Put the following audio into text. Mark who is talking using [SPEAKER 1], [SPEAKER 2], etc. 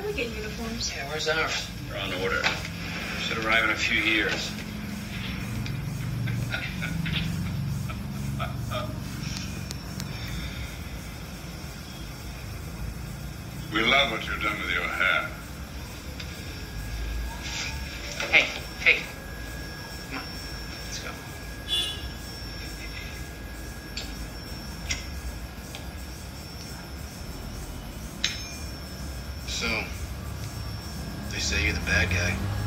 [SPEAKER 1] we get uniforms?
[SPEAKER 2] Yeah, where's ours? They're on order. Should arrive in a few years.
[SPEAKER 3] We love what you've done with your hair.
[SPEAKER 2] Hey. Come on. Let's go.
[SPEAKER 4] So, they say you're the bad guy.